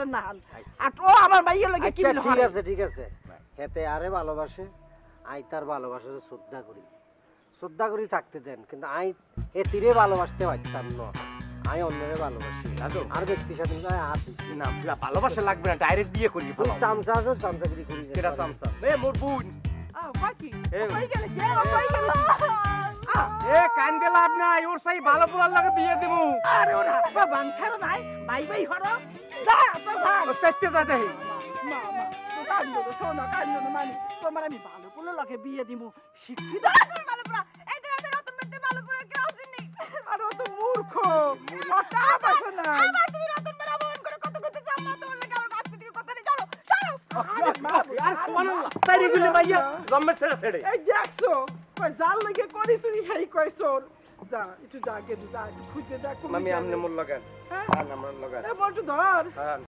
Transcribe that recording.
তো না আর ও আমার মাইয়ের লাগে কি বলে ঠিক আছে হেতে আরে ভালোবাসে আই তার ভালোবাসা শ্রদ্ধা করি থাকতে দেন কিন্তু আই হেতিরে ভালোবাসতে পারতাম না আই অন্যরে ভালোবাসি আর ব্যক্তির সাথে হাত না ভালোবাসা লাগবে না ডাইরেক্ট বিয়ে করি চামচা আছে চামচাগিরি করি কেডা চামচা মোর বোন বাকি কই গেল কে কই গেল কান্দে লাভ নাই ওর সাই ভালো পোলার লাগে বিয়ে দেবো আরে ওরা বাংখারো নাই ভাই হরো যা আপনার ভাই সত্যি যাতে মা তো কান্দো শোনো কান্দো মানে তোমার আমি ভালো পোলা লাগে বিয়ে দিমু শিক্ষিত ভালো পোলা এই যে আমি রতন বেতে ভালো পোলা কেউ আসেনি আর ও তো মূর্খ ওটা পাশে না আবার তুমি রতন বেরা বহন করে কত কত জামা তোমার লাগে আমার কাছ থেকে কথা নেই চলো আর সুবহানাল্লাহ তাইরে গুলি মাইয়া জম্মের ছেড়ে এই দেখছো কই জাল লাগে করি চুরি খাই কইছর যা একটু জাগে যা খুঁজে দেখ মামি আমনে মোর লাগান হ্যাঁ আমরা লাগান এ বলতো ধর হ্যাঁ